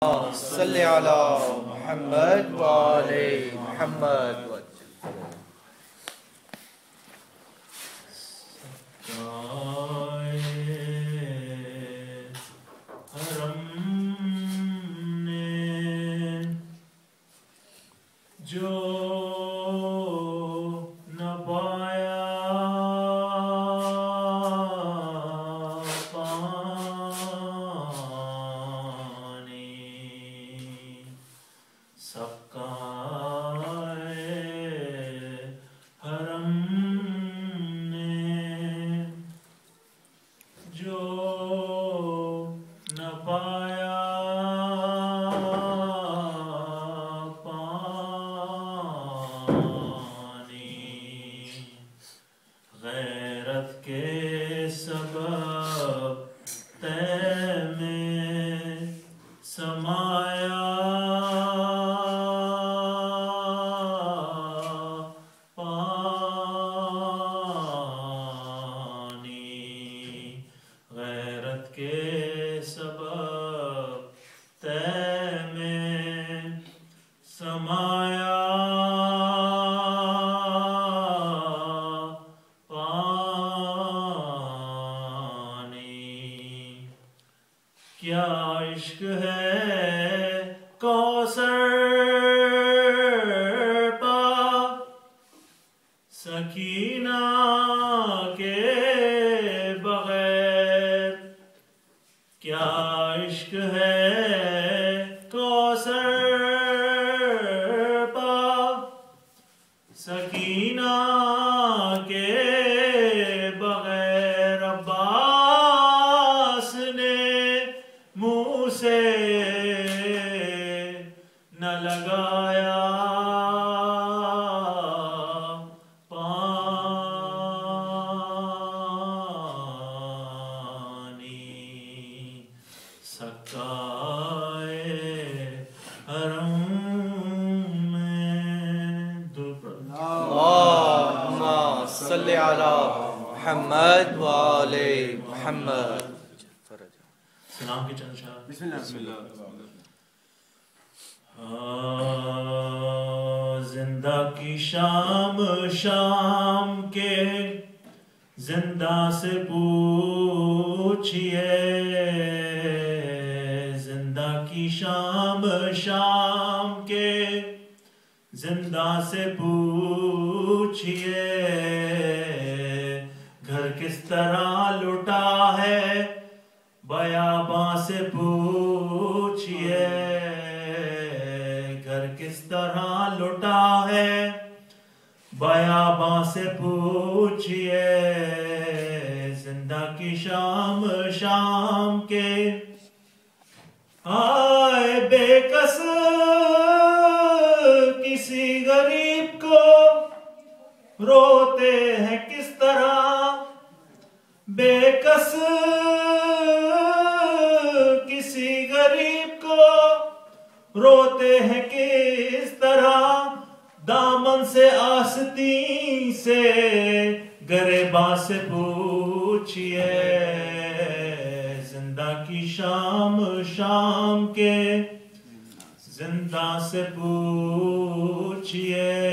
सल्ले अला मुहम्मद व आले मुहम्मद। जो न पाया पाने सबका हरम ने जो न पाया गैरत के सबब तय में समाया पानी, गैरत के सबब तय में समाया क्या इश्क है कौसर पा सकीना के बगैर, क्या इश्क है कौसर पा सकीना के बगैर। अब्बास ने मुँह से न लगाया पानी, सकाए हरम में अल्लाहुम्मा सल्ले अला मुहम्मद व आले मुहम्मद। सलाम के चंद शाह। बिस्मिल्लाह। जिंदा की शाम शाम के जिंदा से पूछिए, जिंदा की शाम शाम के जिंदा से पूछिए, घर किस तरह लुटा है बयाबां से पूछिए, घर किस तरह लुटा है बयाबां से पूछिए। जिंदा की शाम शाम के आए बेकस किसी गरीब को रोते हैं किस तरह, बेकस किसी गरीब को रोते हैं किस तरह। दामन से आस्तीन से गरेबा से पूछिए, जिंदा की शाम शाम के जिंदा से पूछिए,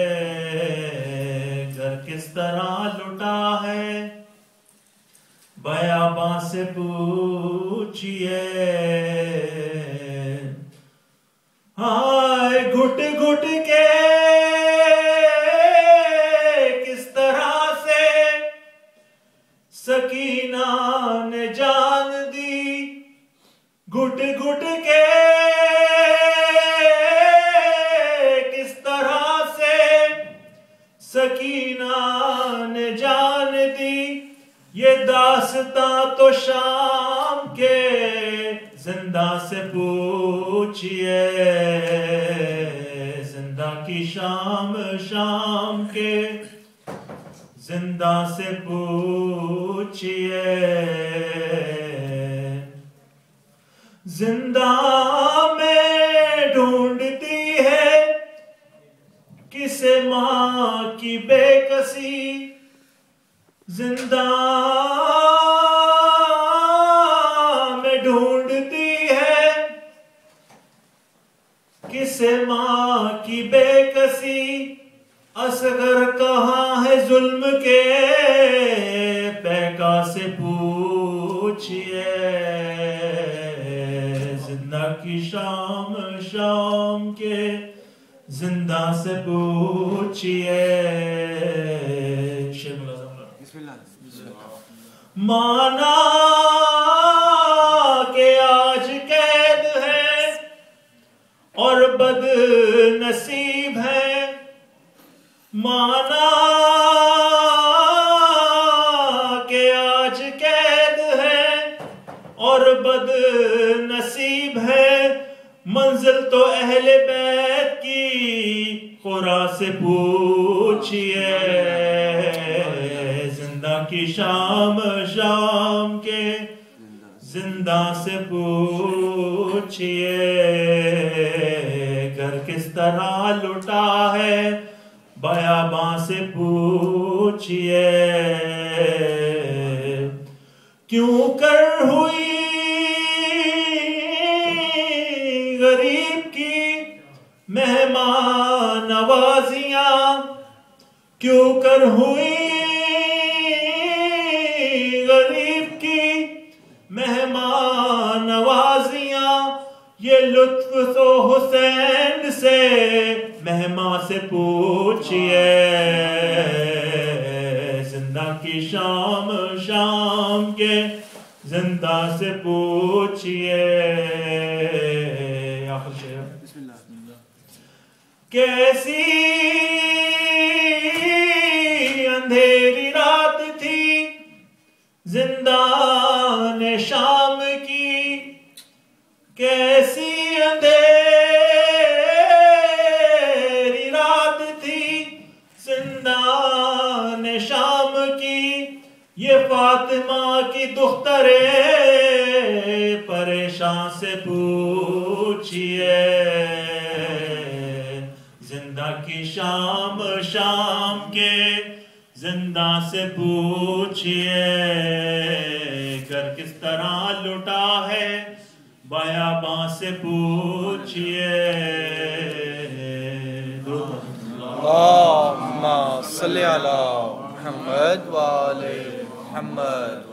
घर किस तरह लुटा है बयाबां से पूछिए। हाय घुट घुट के किस तरह से सकीना ने जान दी, घुट घुट के किस तरह से सकीना ने जान दी। ये दास्तां तो शाम के जिंदा से पूछिए, जिंदा की शाम शाम के जिंदा से पूछिए। जिंदा में ढूंढती है किसे माँ की बेकसी, जिंदा में ढूंढती है किसे माँ की बेकसी, असगर कहाँ है जुल्म के, पैका से पूछिए। जिंदा की शाम शाम के, जिंदा से पूछिए। माना के आज कैद है और बद नसीब है, माना के आज कैद है और बद नसीब है, मंजिल तो अहले बैत की खुरा से पूछिए। जिंदा की शाम शाम के, जिंदा से पूछिए। घर किस तरह लुटा है, बयाबां से पूछिए। क्यों कर हुई गरीब की मेहमान नवाजियां, क्यों कर हुई गरीब की मेहमान नवाजियां, ये लुत्फ तो हुसैन से मेहमान से पूछिए। जिंदा की शाम शाम के, जिंदा से पूछिए। आखिर शेर। कैसी अंधेरी रात थी जिंदान शाम की, कैसी अंधेरी रात थी जिंदान शाम की, ये फातिमा की दुख्तरे परेशान से पूछिए। जिंदा की शाम शाम के, जिंदा से पूछिए। घर किस तरह लुटा है, बयाबां से पूछिए। अल्लाहुम्मा सल्ली अला मुहम्मद व आले मुहम्मद।